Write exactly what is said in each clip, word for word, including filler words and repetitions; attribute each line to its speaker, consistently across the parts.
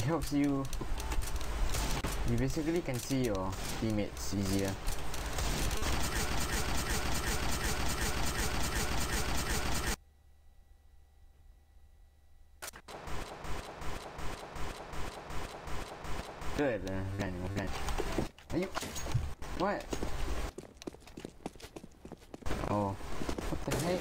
Speaker 1: helps you. You basically can see your teammates easier. Good, uh, run, run. Are you? What? Oh, what the heck?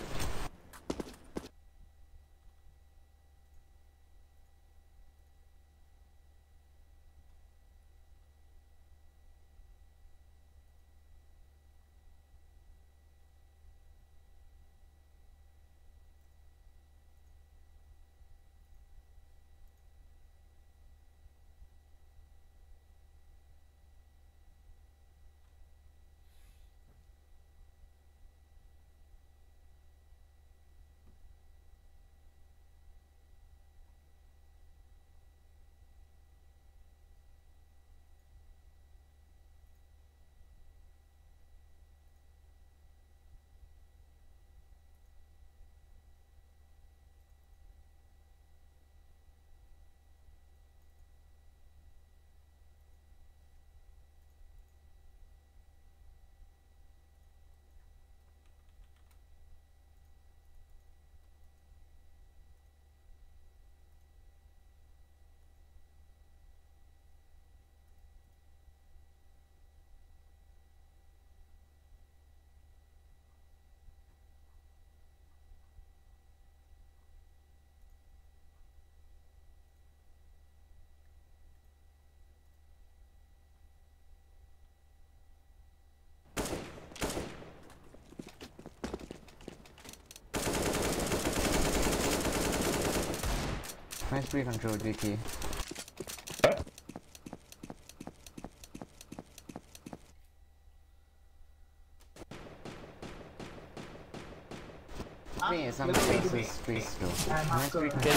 Speaker 1: Nice free control, J K.
Speaker 2: What?
Speaker 1: I think some places space though. Nice free control.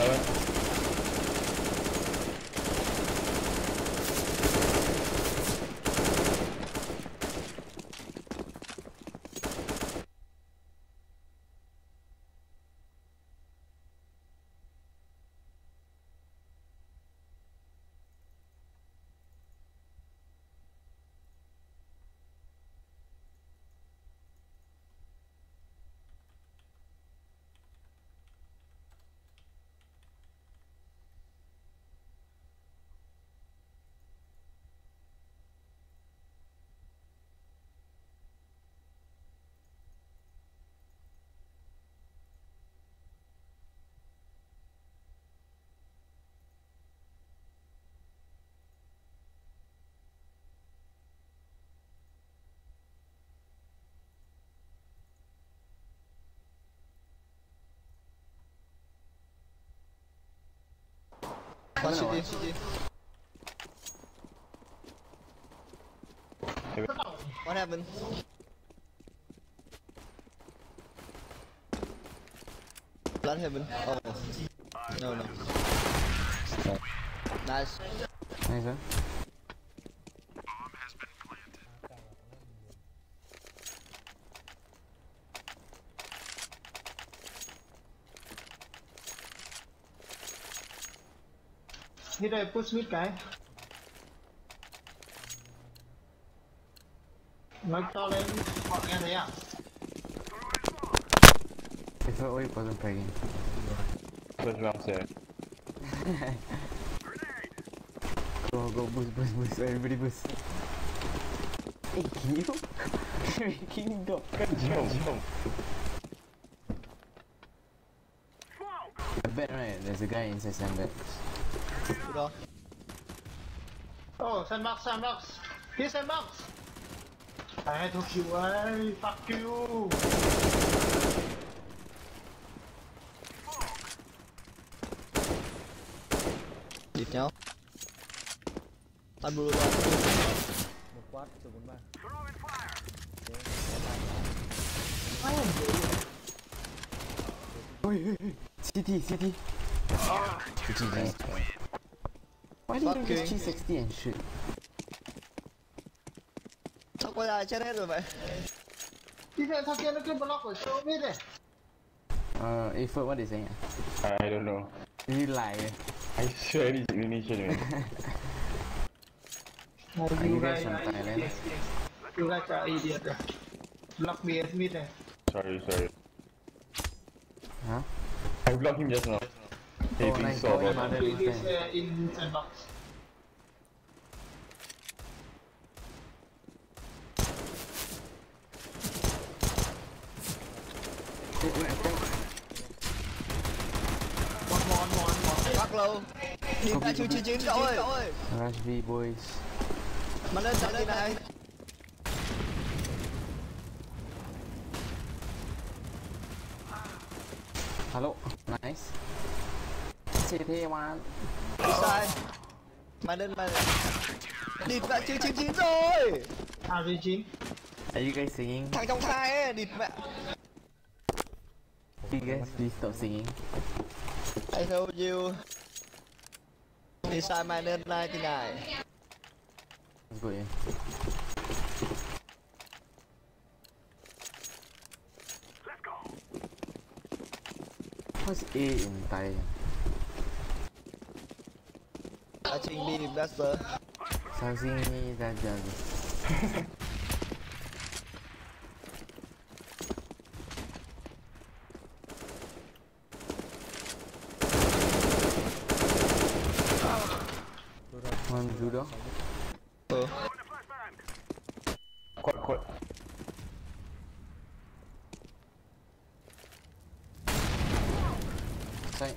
Speaker 3: One C D, C D. What happened? Blood heaven. Oh. No, no. Nice.
Speaker 1: Nice, huh?
Speaker 4: Đi đây push mid cái. Nói to lên bọn nghe thấy à?
Speaker 1: I thought we wasn't playing.
Speaker 2: What's wrong, sir?
Speaker 1: Go, go, boost, boost, boost, everybody boost. Hey, you? Freaking dog.
Speaker 2: Jump, jump.
Speaker 1: I bet, right, there's a guy inside sandbags.
Speaker 3: Good off.
Speaker 4: Oh, sandbox, sandbox. Here, sandbox. I told you, hey, fuck you.
Speaker 3: Dịp nhau. Anh blue rồi.
Speaker 5: Một quát từ bốn ba.
Speaker 1: Oi, oi, oi. C T, C T. G G. Why did you just G sixty and shoot?
Speaker 3: Sao quay lại chết hết rồi vậy?
Speaker 4: Đi về thằng kia nó cứ block của show biết này.
Speaker 1: Uh, Afoot, what is it?
Speaker 2: I don't know.
Speaker 1: You lie.
Speaker 2: I swear he's Indonesian, man.
Speaker 4: Oh,
Speaker 1: Are
Speaker 4: you
Speaker 1: you
Speaker 4: guys
Speaker 1: guys from
Speaker 4: are
Speaker 1: Thailand?
Speaker 4: idiots. You guys are idiots. ah. Block B S mid eh.
Speaker 2: Sorry, sorry.
Speaker 1: Huh?
Speaker 2: I blocked him just now. Hey,
Speaker 1: Oh,
Speaker 2: please
Speaker 1: nice
Speaker 2: saw
Speaker 1: going,
Speaker 2: about
Speaker 1: man.
Speaker 2: that.
Speaker 4: He is uh, in sandbox.
Speaker 1: Wait, wait, attack.
Speaker 4: One more, one more, one more.
Speaker 3: Bắt lâu. Đi ra chưa chưa chiến cậu ơi.
Speaker 1: Rush B, boys.
Speaker 3: Mà lên trận đi này.
Speaker 1: Hello, nice. xê tê man.
Speaker 3: Đi sai. Mà lên mà. Địt mẹ chưa chiến chiến rồi.
Speaker 4: R G chín.
Speaker 1: Are you guys singing?
Speaker 3: Thằng trong thai ấy, địt mẹ.
Speaker 1: You guys please stop singing.
Speaker 3: I told you. Đi sai mà lên này thì này.
Speaker 1: Let's go in. What's A in Thai?
Speaker 3: À trình đi Blaster.
Speaker 1: Sao sing ra giờ? One judo.
Speaker 3: Ừ.
Speaker 2: Quite, quite.
Speaker 1: Side.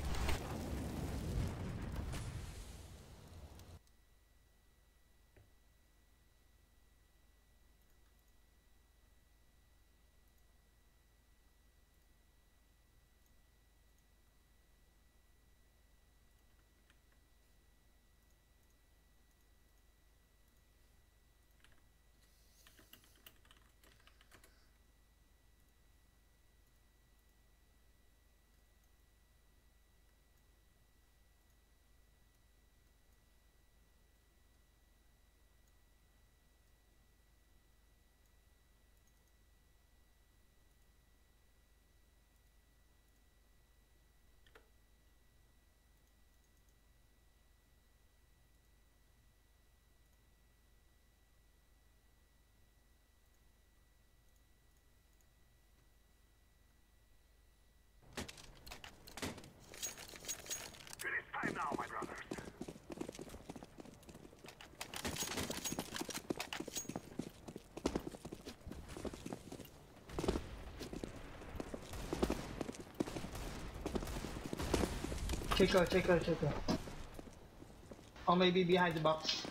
Speaker 4: Checker, checker, checker. Or maybe behind the box.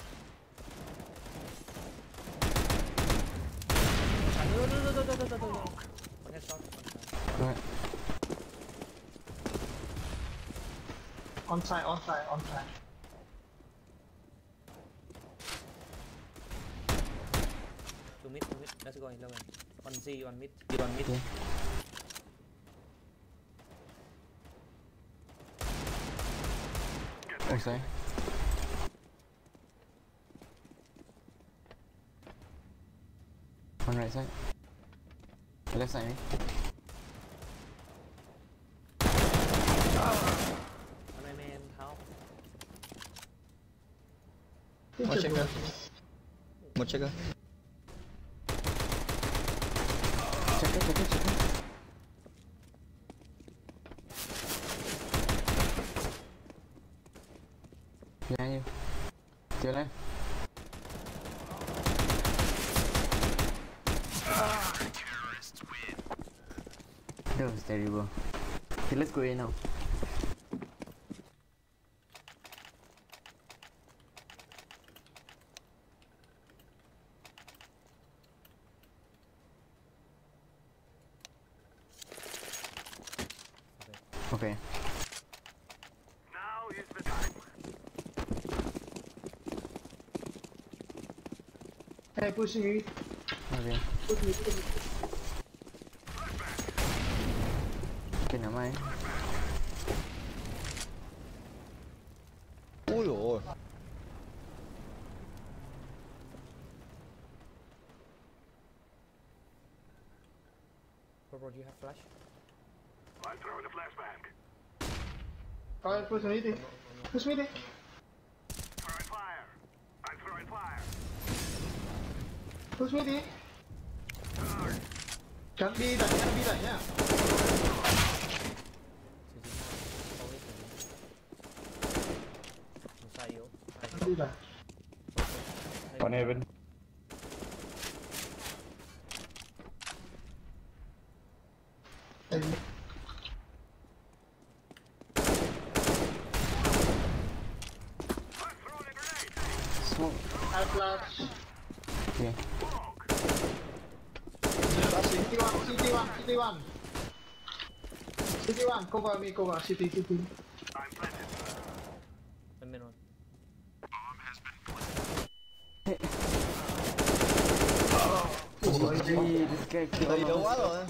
Speaker 5: Tuh, tuh, tuh, tuh, tuh, tuh, tuh, tuh. One headshot, one shot.
Speaker 1: Go ahead.
Speaker 4: On side, on side, on side.
Speaker 5: Two mid, two mid. Let's go in, let's go in. One C, one mid, one mid.
Speaker 1: Okay. Oh, sorry. On right side. Left side, me.
Speaker 5: One I man, how?
Speaker 3: Một checker. Một checker.
Speaker 1: Check it, check it, check it. Behind you. To your left. That was terrible. Okay, let's go in now. Okay.
Speaker 4: Hey, pushing me.
Speaker 1: Okay.
Speaker 4: Push me, push me.
Speaker 1: Okay, never mind.
Speaker 3: Ui dồi.
Speaker 5: Bro, bro, do you have flash?
Speaker 4: Alright, push me.
Speaker 5: On, on
Speaker 4: Push mid đi. Push mid đi. Cắn đi đẩy nha, đi đẩy nha.
Speaker 5: Một sai yếu. Hai
Speaker 4: Cắn đi đẩy.
Speaker 2: One heaven.
Speaker 4: Đẩy.
Speaker 1: Smoke.
Speaker 4: I flash.
Speaker 1: Okay.
Speaker 4: City one, city one, city one. City one, cover me, cover city, city.
Speaker 5: Bên bên rồi.
Speaker 1: Ôi, this guy killed
Speaker 3: Đầy đâu
Speaker 1: us.
Speaker 3: quá rồi.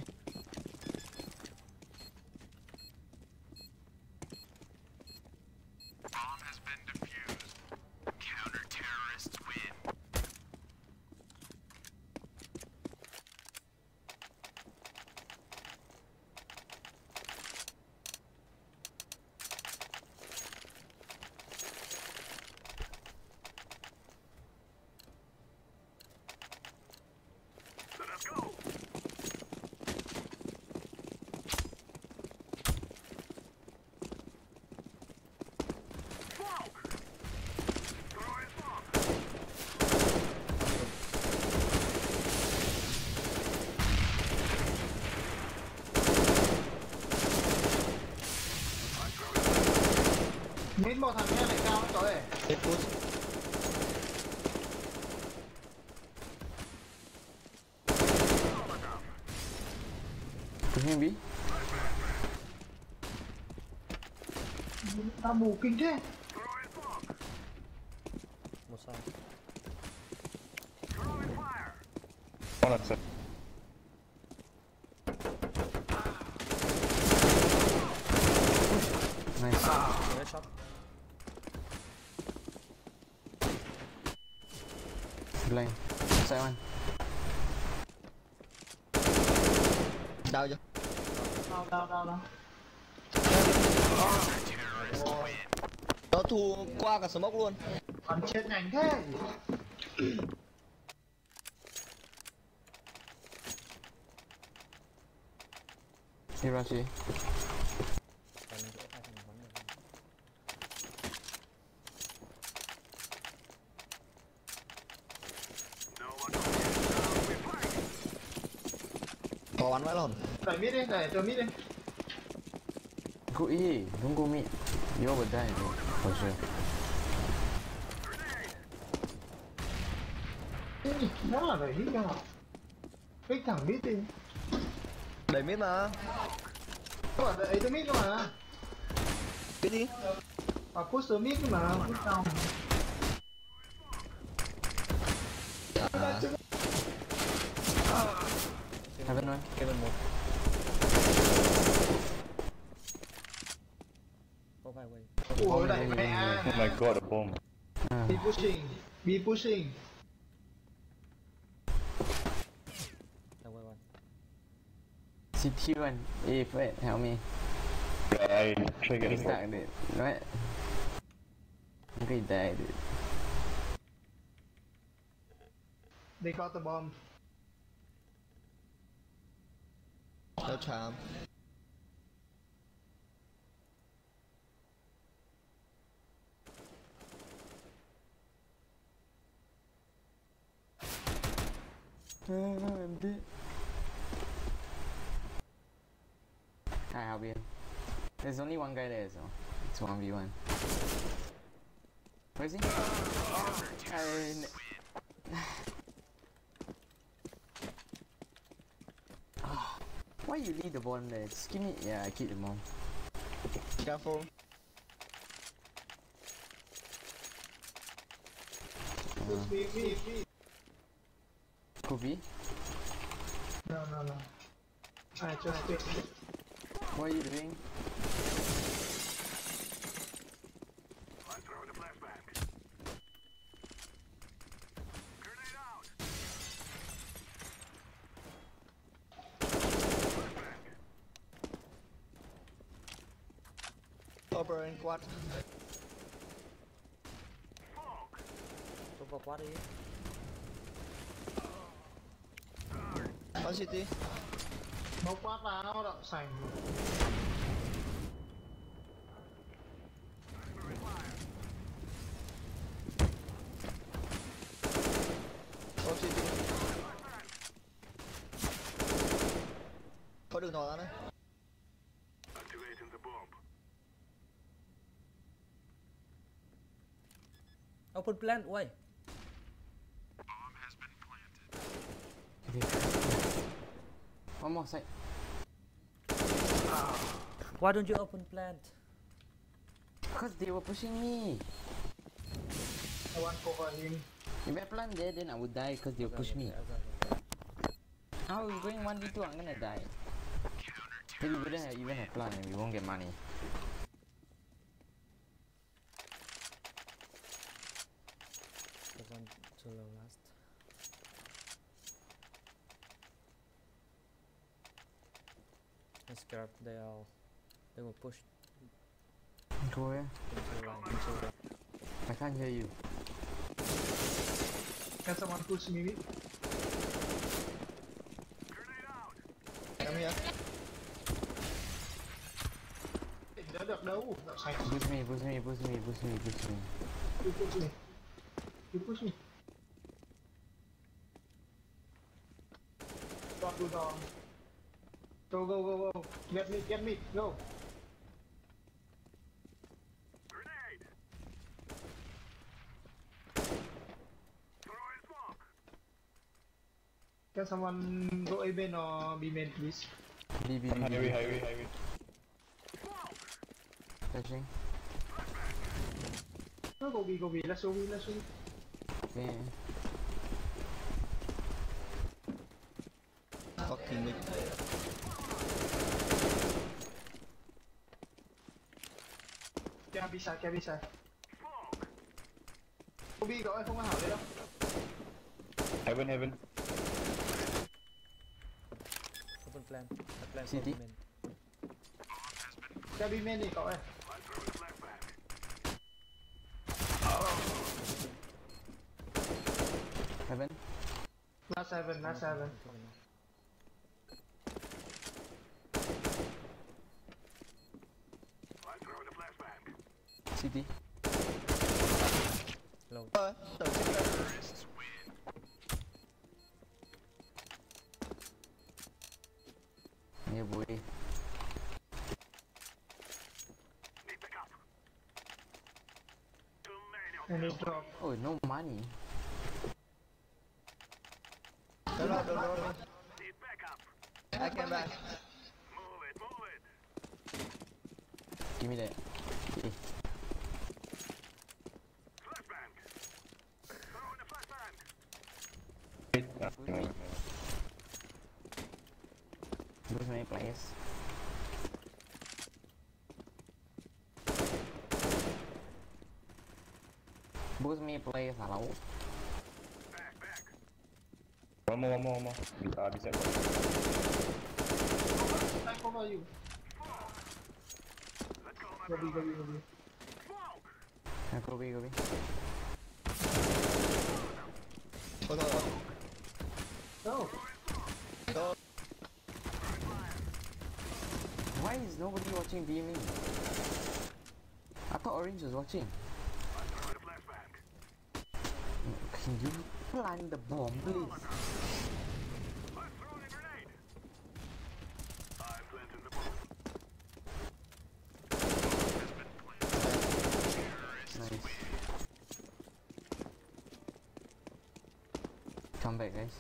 Speaker 4: Mid một thằng nha này cao lắm tối.
Speaker 3: Hit push.
Speaker 1: Push me B.
Speaker 4: Tao mù kinh thế.
Speaker 5: Một sai.
Speaker 2: One outside.
Speaker 1: Nice.
Speaker 5: Headshot.
Speaker 1: Blind. Side one.
Speaker 3: Đau chưa?
Speaker 4: Đau đau đau đau.
Speaker 3: Nó thu qua cả smoke luôn.
Speaker 4: Bắn chết nhanh thế.
Speaker 1: He rush A.
Speaker 5: Còn chỗ hai thằng bắn được.
Speaker 3: Có bắn vãi lồn.
Speaker 4: Đẩy mid đi, đẩy từ mid đi.
Speaker 1: Go A. Don't go mid. You will die, bro. For sure.
Speaker 4: Nó là đẩy hit cơ mà. Kích thẳng mid đi.
Speaker 3: Đẩy mid mà.
Speaker 4: Các bạn đẩy từ mid cơ mà.
Speaker 3: Biết đi.
Speaker 4: À push từ mid cơ mà, push down.
Speaker 1: Heaven one.
Speaker 5: Cái bên một. Có vài quay.
Speaker 4: Ủa đẩy mẹ.
Speaker 2: Oh my god, a bomb.
Speaker 1: Ah.
Speaker 4: Be pushing, be pushing.
Speaker 5: Đang quay quay.
Speaker 1: City one. A Fred, help me.
Speaker 2: I try
Speaker 1: He
Speaker 2: getting
Speaker 1: stuck, dude. What? Okay, die, dude.
Speaker 4: They got the bomb.
Speaker 3: No charm.
Speaker 1: Ah, I'm dead. Hi, Albion. There's only one guy there, so it's one v one. Where is he? I... Why you leave the bomb there? Just give me... Yeah, I keep the bomb.
Speaker 3: Careful.
Speaker 4: Push me, me, me.
Speaker 1: Could be.
Speaker 4: No, no, no. I just take it.
Speaker 1: What are you doing?
Speaker 3: Over in quad.
Speaker 5: có quá đi.
Speaker 3: One city.
Speaker 4: Một quát vào đậu sành.
Speaker 3: One city. Có đường thò ra đấy.
Speaker 5: Open plant, ui.
Speaker 1: One more side.
Speaker 5: Why don't you open plant?
Speaker 1: Because they were pushing me.
Speaker 4: I want cover him.
Speaker 1: If I plant there, then I would die because they would push me. How are we going one v two? I'm gonna die. Maybe we don't have even have plant and we won't get money.
Speaker 5: The one too low last. Let's grab. They all. They will push
Speaker 1: Go where?
Speaker 5: into line. Into line.
Speaker 1: I can't hear you.
Speaker 4: Can someone push me?
Speaker 3: Come here.
Speaker 4: Đỡ được đâu, đậu sành.
Speaker 1: Push me, push me, push me, push me, push me.
Speaker 4: You push me. You push me. Drop you down. Go, go, go, go. Get me, get me, go. Can someone go A main or B main, please?
Speaker 1: B, B, B, B.
Speaker 2: Highway, highway, highway.
Speaker 1: Touching.
Speaker 4: No, go B, go B. Let's go B, let's go B.
Speaker 1: Okay.
Speaker 3: Fucking mid.
Speaker 4: Kìa B side, kìa B side. Go B gọi không có hảo đấy đâu.
Speaker 2: Heaven, heaven.
Speaker 5: Open plant. The plant
Speaker 1: City.
Speaker 5: open main.
Speaker 4: Kìa B main đi cậu ơi.
Speaker 1: Heaven.
Speaker 4: Last seven, last seven.
Speaker 1: City.
Speaker 5: Low.
Speaker 3: Ờ, đợi chết rồi.
Speaker 1: Yeah, boy.
Speaker 4: I need drop.
Speaker 1: Oh, no money.
Speaker 3: Đâu đâu đâu đâu. I came back.
Speaker 1: Give me that. Okay.
Speaker 2: Wait, ah, no.
Speaker 1: Boost many players. Boost me players, hello.
Speaker 2: One more, one more, one more. Ah, bisa.
Speaker 4: I cover you. Go B, go B, go B.
Speaker 1: Yeah, go B, go B.
Speaker 3: Thôi thôi thôi.
Speaker 4: Go.
Speaker 3: Go.
Speaker 1: Why is nobody watching B M E? I thought Orange was watching. Can you plant the bomb, please? Nice. Come back, guys.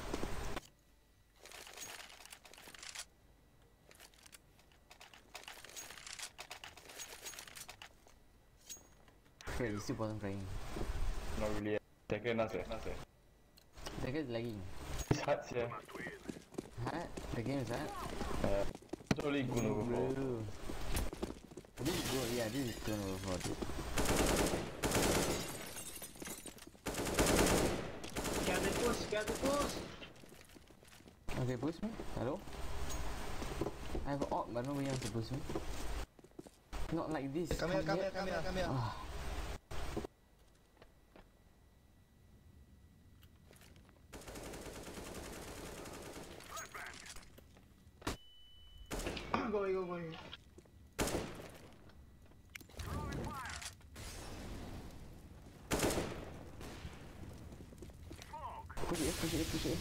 Speaker 1: Okay, we still wasn't playing.
Speaker 2: Not really. Second, not second, not second.
Speaker 1: The game is lagging.
Speaker 2: It's hard, yeah.
Speaker 1: Hard? The game is hard?
Speaker 2: Uh, it's only good over.
Speaker 1: Bro. This is good, yeah, this is good over, dude.
Speaker 4: Get the push, get the push.
Speaker 1: Okay, boost me. Hello? I have ult, but nobody wants to boost me. Not like this.
Speaker 3: Come here, come here, come here, come here.
Speaker 1: Ah.
Speaker 4: go, A go, go. A.
Speaker 1: Push it, push it, push it.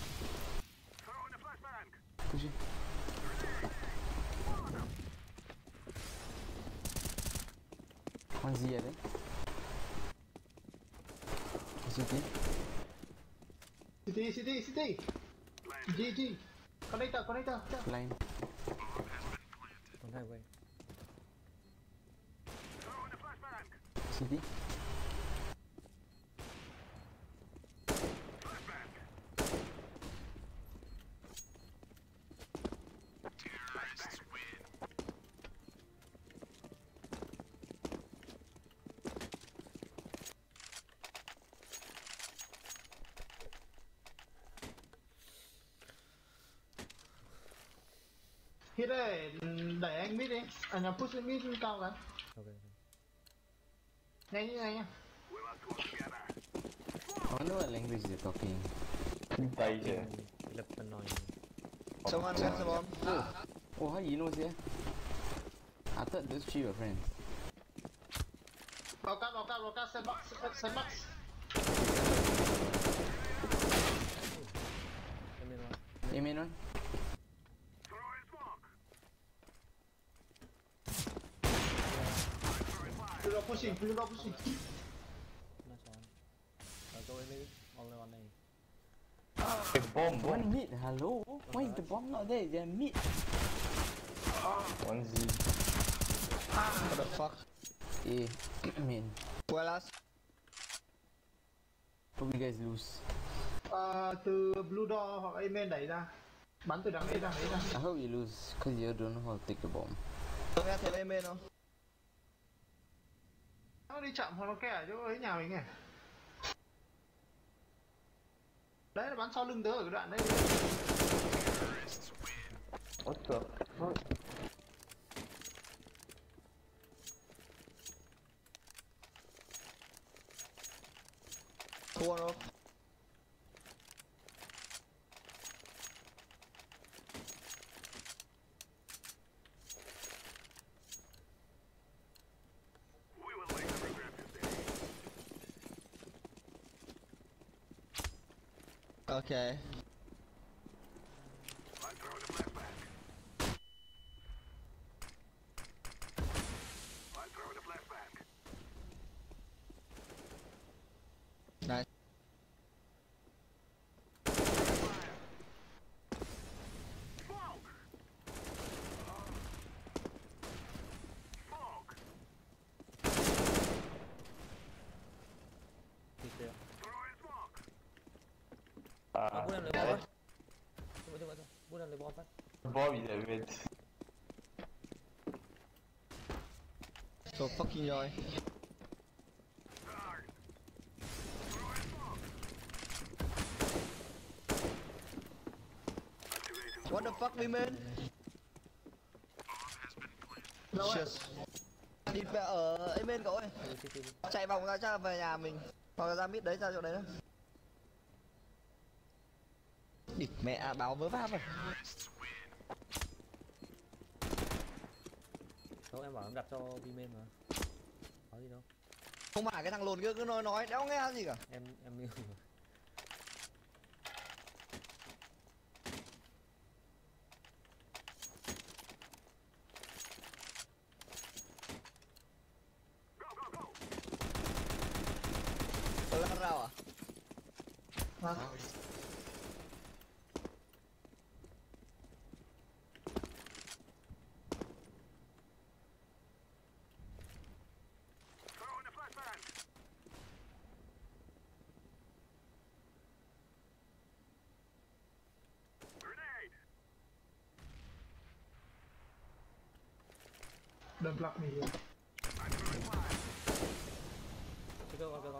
Speaker 1: Push it. One Z, I think. City.
Speaker 4: City, city, city. G, G. Connector, connector.
Speaker 1: Line.
Speaker 5: Don't have way.
Speaker 1: City.
Speaker 4: Hit đây, đẩy anh mid đi. À nhằm push lên mid cao cả.
Speaker 5: Ok.
Speaker 4: Nhanh như này nha.
Speaker 1: I wonder what language they're talking.
Speaker 2: Tay kìa.
Speaker 5: Lập phần nói.
Speaker 3: Someone sent the bomb.
Speaker 1: Oh, how you know here? I thought those three were friends.
Speaker 4: Vào cắt, vào cắt, vào cắt, sandbox, sandbox.
Speaker 5: Em lên rồi.
Speaker 1: Hey, main one.
Speaker 4: Blue dot pushing, blue dot pushing.
Speaker 5: Nó chán. Rồi go em đi. Only one này.
Speaker 2: Cái bomb,
Speaker 1: One
Speaker 2: bomb.
Speaker 1: mid, hello? Why is the bomb not there? They're mid.
Speaker 2: One Z.
Speaker 3: What the fuck?
Speaker 1: Eh, main.
Speaker 3: Well, last.
Speaker 1: Hope you guys lose.
Speaker 4: Ờ, từ blue door hoặc amen đẩy ra. Bắn từ đằng đấy ra, đấy ra.
Speaker 1: I hope you lose, cause you don't know how to take the bomb.
Speaker 3: Tôi nghe thấy em bên không?
Speaker 4: Nó đi chậm hoặc nó kẻ ở chỗ ấy nhà mình này. Đấy là bắn sau lưng tớ ở cái đoạn đấy.
Speaker 2: What the fuck?
Speaker 3: Thua đâu? Okay. Nice.
Speaker 5: Đi kia.
Speaker 2: À,
Speaker 5: Bút em lấy bom phát. Chụp chụp chụp. Bút em lấy bom phát.
Speaker 2: bomb is a bit.
Speaker 3: So fucking joy. What the fuck we made? Shit. Đi về ở Amen cậu ơi.
Speaker 5: Đi city đi.
Speaker 3: Chạy vòng ra cho về nhà mình. Hoặc là ra mid đấy ra chỗ đấy đó. Địt mẹ à, báo vớ váp rồi.
Speaker 5: Đâu em bảo em đặt cho Vmain mà. Có gì đâu.
Speaker 3: Không phải cái thằng lồn kia cứ nói nói đéo nghe gì cả.
Speaker 5: Em em yêu mà.
Speaker 3: Có lăn rào à?
Speaker 4: Hả? Don't block me here.
Speaker 5: Cứ go go go.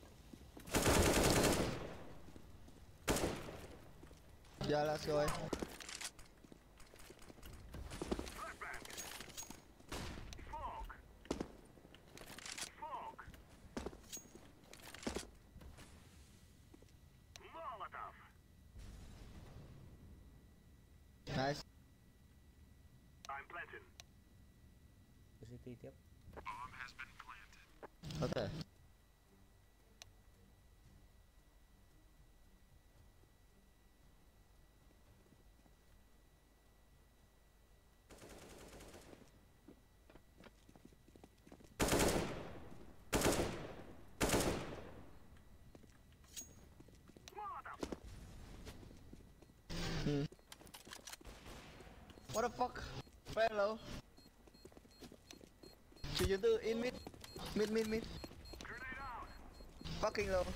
Speaker 3: Giờ là rồi. Nice.
Speaker 6: I'm planted.
Speaker 5: City tiếp.
Speaker 3: Có thể. Hmm. What the fuck? Very low. Chỉ thứ tư in mid. Mid mid mid. Fucking low.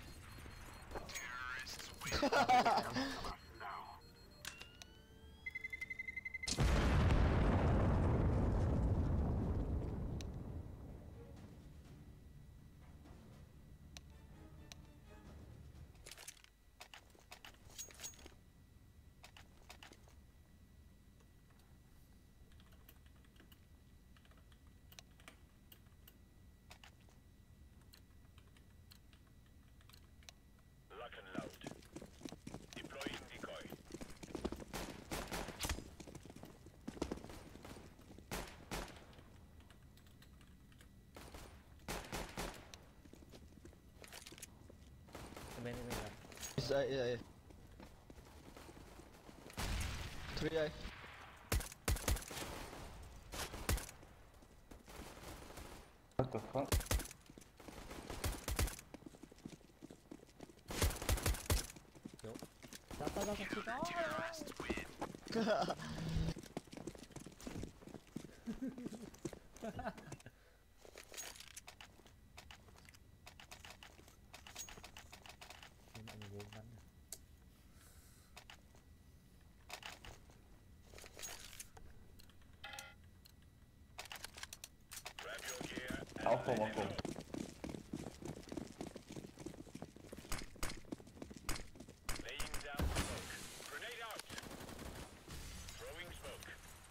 Speaker 6: Lock and load. Deploying decoy.
Speaker 5: Bên bên là
Speaker 3: It's A, A, A. Three A.
Speaker 2: What the fuck?
Speaker 5: đó đó đó chỉ có mọi người buồn bắn.
Speaker 6: Grab your gear and
Speaker 2: Áo phồng, áo phồng.
Speaker 6: laying down smoke. Grenade out. Throwing smoke.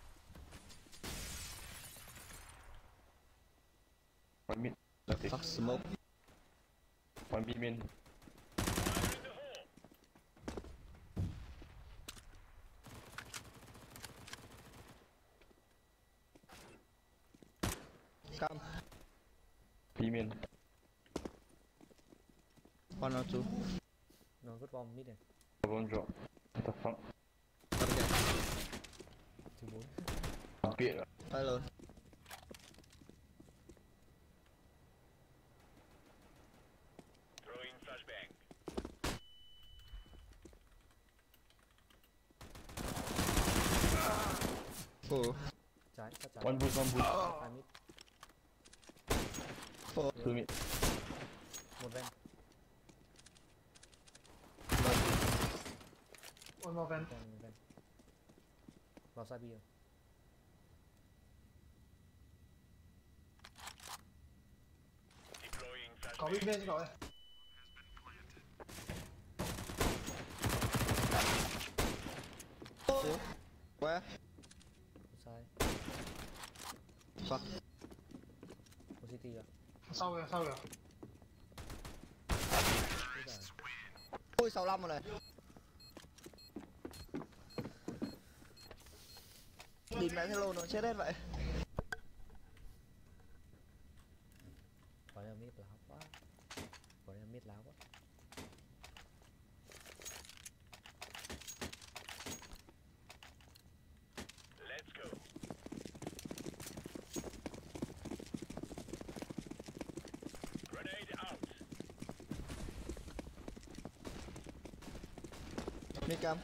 Speaker 2: One mid. Okay.
Speaker 3: Fuck smoke.
Speaker 2: One B main.
Speaker 6: Fire in the hole.
Speaker 3: Come.
Speaker 2: B main.
Speaker 3: One or two.
Speaker 5: Nó vứt bom mid này.
Speaker 2: One drop. What the fuck?
Speaker 3: Okay.
Speaker 5: Thứ bốn.
Speaker 2: Bit ah.
Speaker 3: Hello.
Speaker 6: Throwing flashbang.
Speaker 3: Four.
Speaker 5: Trái sát trái.
Speaker 2: One boost, one boost.
Speaker 5: Hai mid.
Speaker 3: Four.
Speaker 2: Two mid.
Speaker 5: Một ven.
Speaker 4: One more vent.
Speaker 5: Ven một ven. Vào sai bia.
Speaker 6: Deploying
Speaker 4: Có
Speaker 6: flashbang.
Speaker 4: big bên rồi.
Speaker 3: Two. Where?
Speaker 5: Một sai.
Speaker 3: Fuck.
Speaker 5: Một City à.
Speaker 4: Sau kìa, sau kìa.
Speaker 5: Thế rồi.
Speaker 3: Ui sáu lăm rồi này. Đi mẹ hello nó chết hết vậy.
Speaker 5: Có nhà mid láo quá. Có nhà mid láo quá.
Speaker 6: Let's go. Grenade out.
Speaker 3: Mid cam.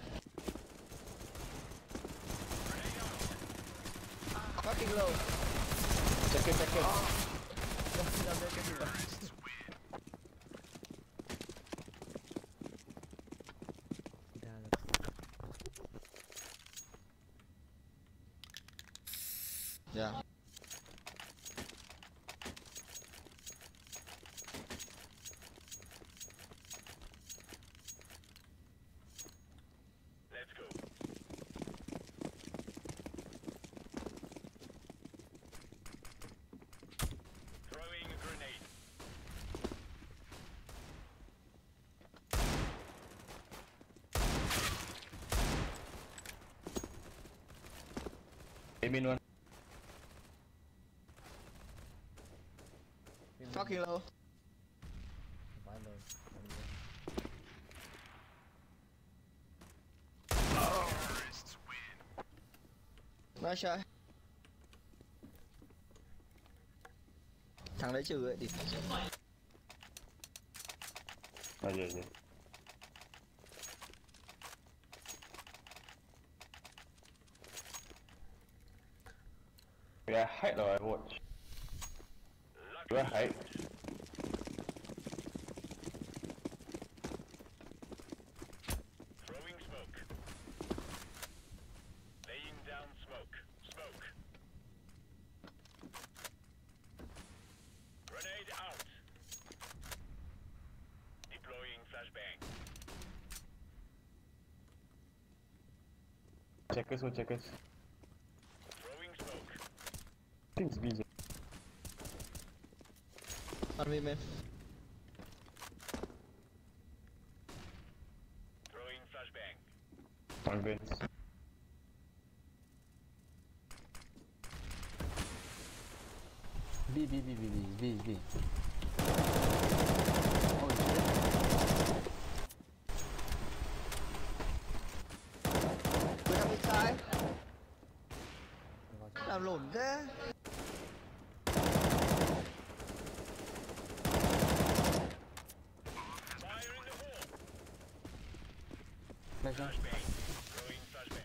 Speaker 3: Fucking low.
Speaker 2: Check it, check it.
Speaker 5: Đi ra rồi.
Speaker 3: Yeah.
Speaker 6: Let's go. Throwing a grenade.
Speaker 2: A main one.
Speaker 3: fucking low.
Speaker 5: Vãi lời.
Speaker 3: Nice shot. Thằng đấy trừ ấy đi.
Speaker 2: À, dạ, dạ. Yeah, hate though, I watch. Do I hate?
Speaker 6: Throwing smoke. Laying down smoke. Smoke. Grenade out. Deploying flashbang.
Speaker 2: Checkers or checkers?
Speaker 6: Throwing smoke.
Speaker 2: Things busy.
Speaker 3: On me man.
Speaker 6: Throwing flashbang.
Speaker 2: On Vince.
Speaker 1: B, B, B, B, B, B, B. Oh shit.
Speaker 3: Tôi đang bị sai. Làm lộn thế.
Speaker 6: Fire in the hole.
Speaker 1: Flash on.
Speaker 6: Flashbang. Throwing flashbang.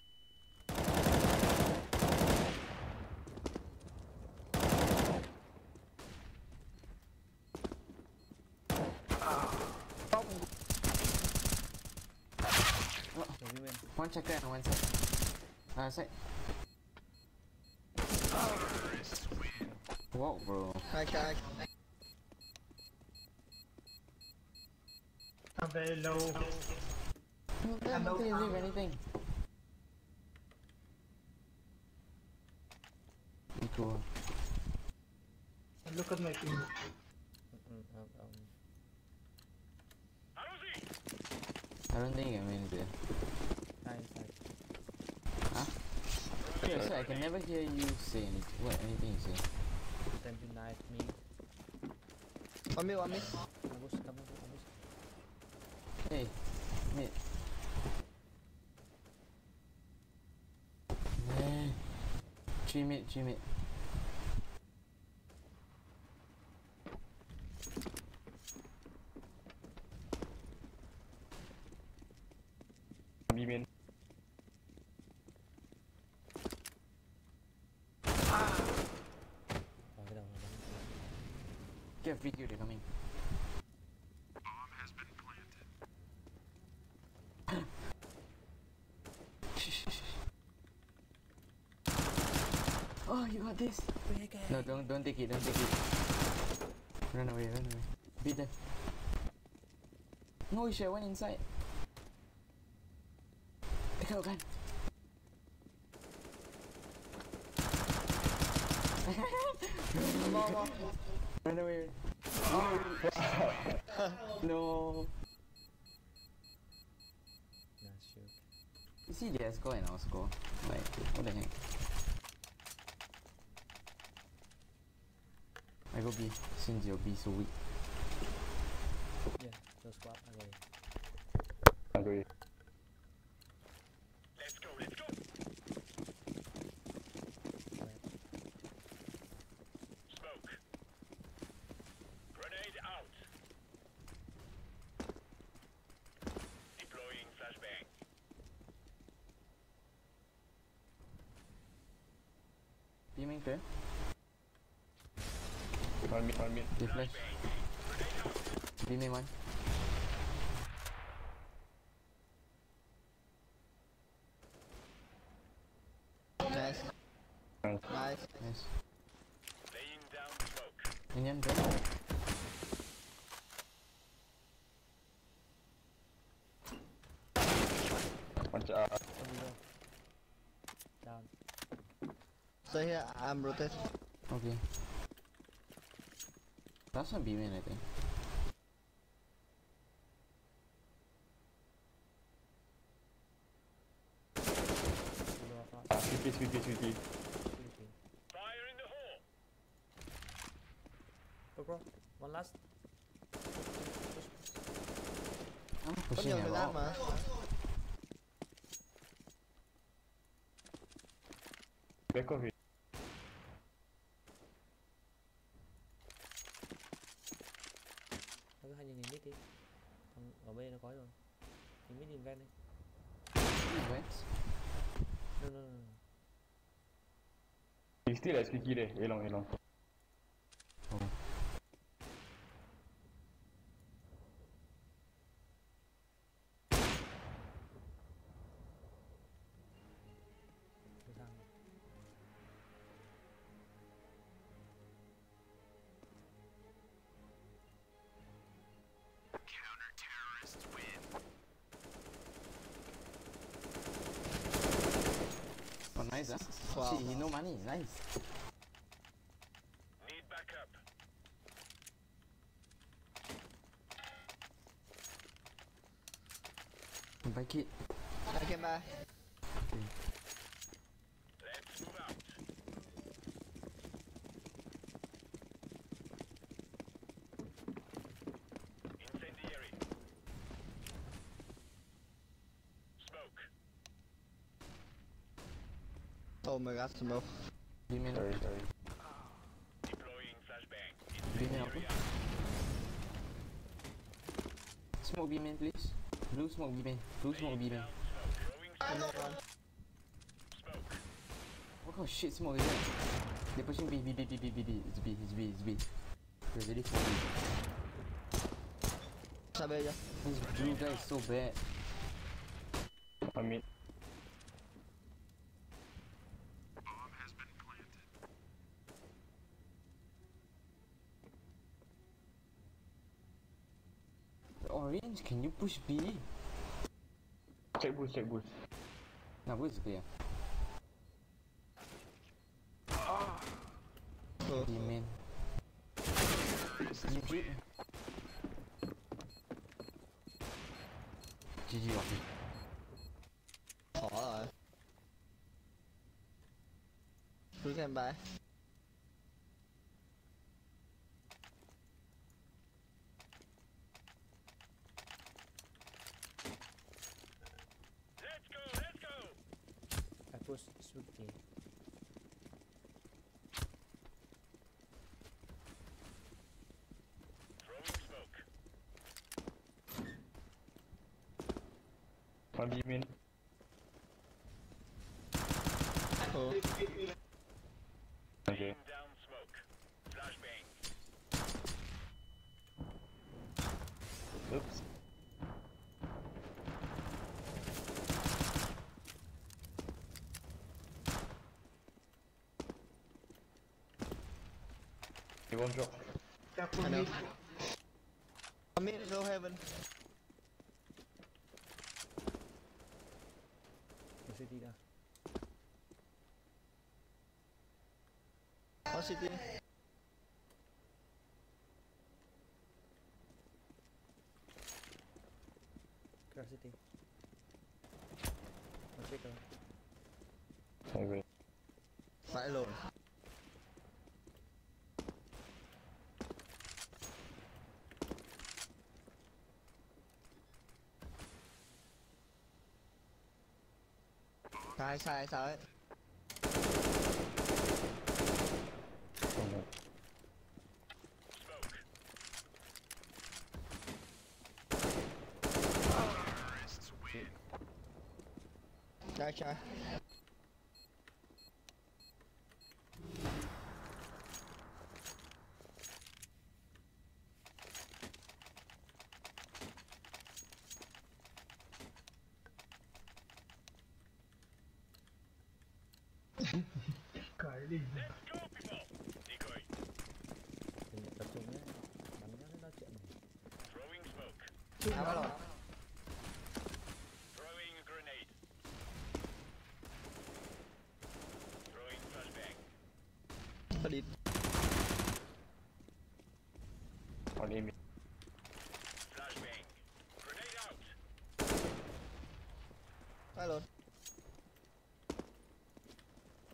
Speaker 5: Rồi đi bên.
Speaker 1: One checker and one side. Uh, side. Whoa, bro.
Speaker 3: Nice shot.
Speaker 4: I'm very low.
Speaker 1: No, no, nothing to leave anything. Be cool.
Speaker 4: Look at my team.
Speaker 5: Mm, um, um.
Speaker 1: I don't think I'm in there.
Speaker 5: Hai side.
Speaker 1: Huh? Yeah, so I can never hear you say anything. What, anything you say.
Speaker 5: Ten to knife me.
Speaker 3: One mid, one mid.
Speaker 5: Ambush, ambush, ambush.
Speaker 1: Hey, mate. Man. Three mid, three mid.
Speaker 2: B main.
Speaker 5: Vào cái đầu này.
Speaker 1: Get free kill, they're coming. Oh, you got this. No, don't don't take it, don't take it. Run away, run away. Beat them. No, you should have went inside. Take out gun. Run away. No.
Speaker 5: Nice shoot.
Speaker 1: You see their score and our score. Like, what the heck? I go B, since your B so weak.
Speaker 5: Yeah, go squad away.
Speaker 2: Agree.
Speaker 6: Let's go, let's go. Smoke. Grenade out. Deploying flashbang.
Speaker 1: B main clear.
Speaker 2: One mid, one mid.
Speaker 1: B flash. B main one.
Speaker 3: Nice.
Speaker 2: Nice.
Speaker 3: Nice.
Speaker 1: Nice.
Speaker 6: Laying down smoke.
Speaker 1: Minion clear.
Speaker 2: One ch- uh,
Speaker 5: Come below. Down.
Speaker 3: Stay here, I'm rotating.
Speaker 1: Okay. That's not B main, I think.
Speaker 5: Below front.
Speaker 2: uh, sweetie, sweetie, sweetie.
Speaker 5: Philippines.
Speaker 6: Fire in the hole.
Speaker 5: Go bro. One last.
Speaker 1: I'm
Speaker 3: Có
Speaker 1: pushing
Speaker 3: nhiều
Speaker 1: him
Speaker 3: thời gian
Speaker 1: out.
Speaker 3: mà.
Speaker 2: Back off it.
Speaker 5: Nó cứ hay nhìn nhìn mid đi. Thằng ở bên nó có rồi. Nhìn mid nhìn ven đi.
Speaker 1: Wait.
Speaker 5: No no no.
Speaker 2: He's still at Squeaky there. A long, A long.
Speaker 5: Cứ sang.
Speaker 1: Oh, nice, huh?
Speaker 3: Wow.
Speaker 1: Shit, he no money. Nice.
Speaker 6: Need backup.
Speaker 1: Bike it.
Speaker 3: Hai game ba.
Speaker 6: Let's move out. Incendiary. Smoke.
Speaker 3: Oh my god, smoke.
Speaker 1: B main.
Speaker 2: Sorry, sorry.
Speaker 6: Deploying flashbang.
Speaker 1: B main apa?
Speaker 6: Incendiary.
Speaker 1: Smoke B main, please. Blue smoke B main. Blue smoke B main.
Speaker 6: Throwing
Speaker 3: Another one.
Speaker 6: smoke.
Speaker 1: What kind of shit smoke is that? They're pushing B, B, B, B, B, B, B. It's B, it's B, it's B. There's already four B.
Speaker 3: Sa B chưa?
Speaker 1: This blue guy is so bad.
Speaker 2: One mid.
Speaker 1: The orange, can you push B?
Speaker 2: Check boost, check boost.
Speaker 1: Nah, where's B?
Speaker 3: Ừ.
Speaker 1: B main. You cheat. G G off it.
Speaker 3: Khó rồi. Cứ game ba.
Speaker 6: Let's go, let's go.
Speaker 5: I push swiftly.
Speaker 6: Throwing smoke.
Speaker 2: One B main.
Speaker 3: Ừ.
Speaker 2: Okay.
Speaker 6: Laying down smoke. Flashbang.
Speaker 2: Oops. He won't drop.
Speaker 4: Careful
Speaker 3: I know.
Speaker 4: mid.
Speaker 3: One mid, go heaven.
Speaker 5: Ở city ra.
Speaker 3: One city.
Speaker 5: Crash city. Nó check rồi.
Speaker 2: Okay.
Speaker 3: Phải lồn. Sai sai sai.
Speaker 2: Okay.
Speaker 6: Smoke.
Speaker 3: Trai trai.
Speaker 4: Cởi đi.
Speaker 6: Let's go, people. Decoy.
Speaker 5: Đừng tập trung nhé. Bắn nó nói chuyện này.
Speaker 6: Throwing smoke.
Speaker 3: À bắt rồi.
Speaker 6: Throwing a grenade. Throwing flashbang.
Speaker 3: Phải đi.
Speaker 2: One A mid.
Speaker 6: Flashbang. Grenade out.
Speaker 3: Phải lồn.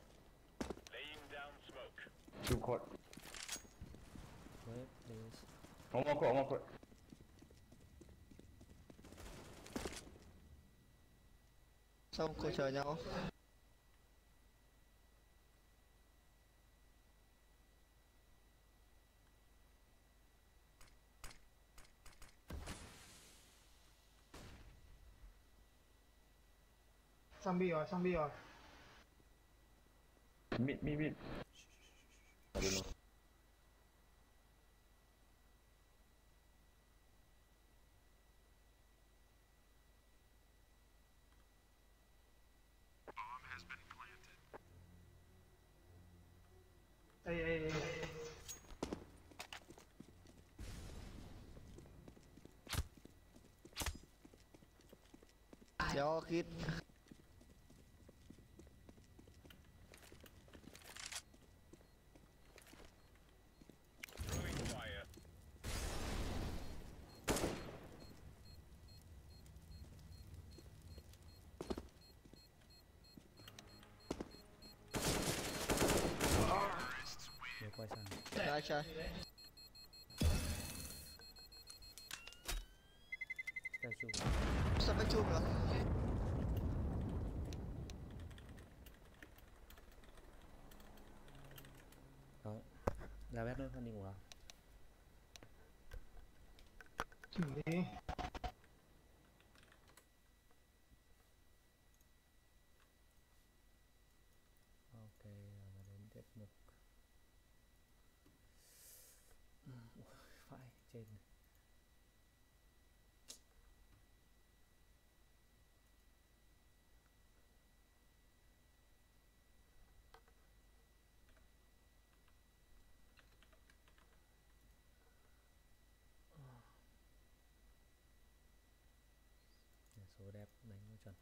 Speaker 6: Laying down smoke.
Speaker 2: Two quad.
Speaker 5: Wait, please.
Speaker 2: One more core, one more core.
Speaker 3: Xong cô chờ nhau.
Speaker 4: Xong bi rồi, xong bi rồi.
Speaker 2: Mid, mid, mid. I don't know.
Speaker 4: Ê, ê, ê.
Speaker 3: Cho kít.
Speaker 6: Throwing fire.
Speaker 5: Để quay sang.
Speaker 3: Trai trai.
Speaker 5: Ra chu.
Speaker 3: Sao phải chung rồi?
Speaker 5: Đó. Ra bếp nữa, con đi ngủ nào.
Speaker 4: Chửi đi.
Speaker 5: Ok, rồi là đến tiết mục. Ui, phải trên này. Nhà số đẹp đánh vô chuẩn.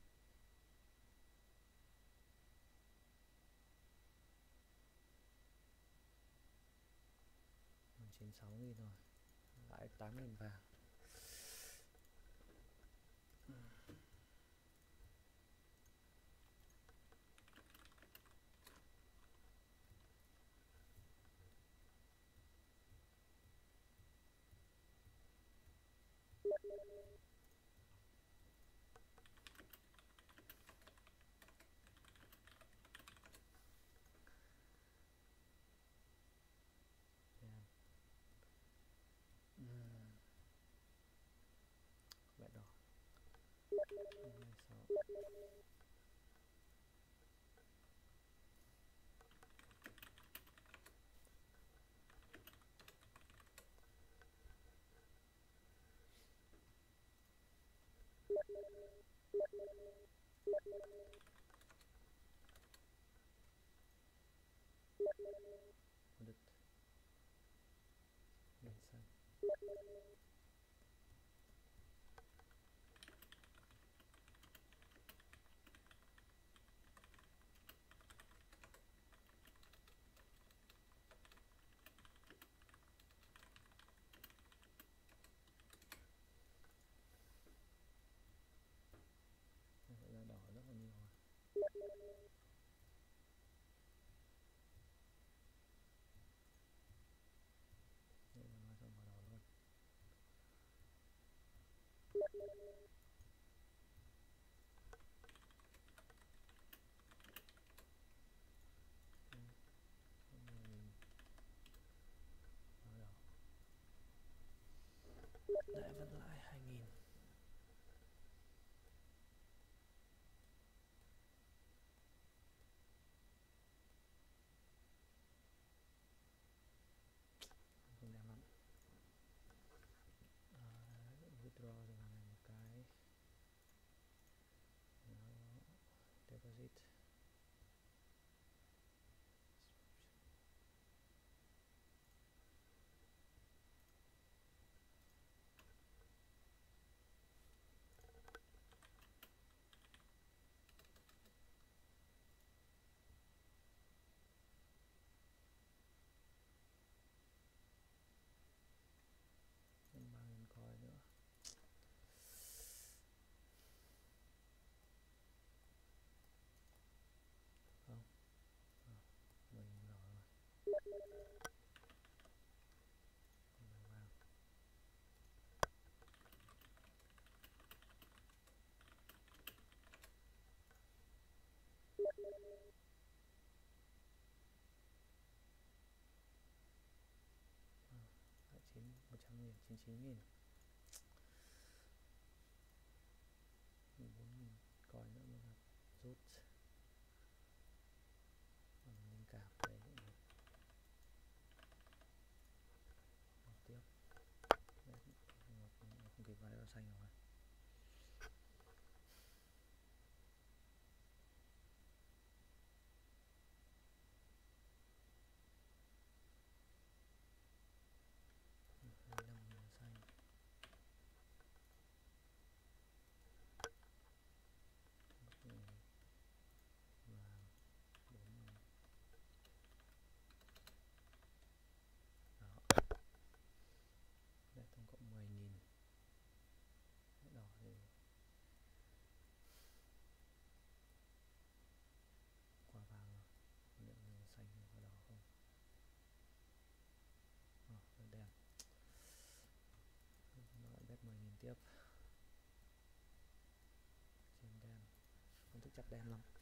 Speaker 5: chín mươi sáu nghìn rồi, lại tám nghìn vàng. Vẽ đỏ hai sáu. Đứt. Lên xanh. Ra đỏ rất là nhiều rồi. Đây là nó xong vào đỏ luôn. Lại vẫn lại hai nghìn. Không đẹp lắm. À, withdraw rồi làm này một cái. Đó. Deposit. Lại chín một trăm nghìn, chín chín nghìn, mười bốn nghìn coi nữa mới là rút. Còn linh cảm đấy cũng được. Một tiếp đấy, một, một không kịp vào đây xanh rồi. hai mươi lăm nghìn xanh. một nghìn và bốn nghìn. Đó. Đây tổng cộng mười nghìn. Đỏ thì qua vàng rồi. Liệu là xanh hay qua đỏ không? Ờ, oh, đen. Nó lại bet mười nghìn tiếp. Trên đen. Không thích chặt đen lắm.